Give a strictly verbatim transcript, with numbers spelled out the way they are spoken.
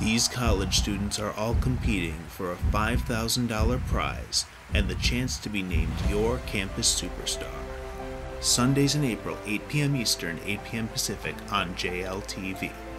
These college students are all competing for a five thousand dollars prize and the chance to be named your campus superstar. Sundays in April, eight p m Eastern, eight p m Pacific on J L T V.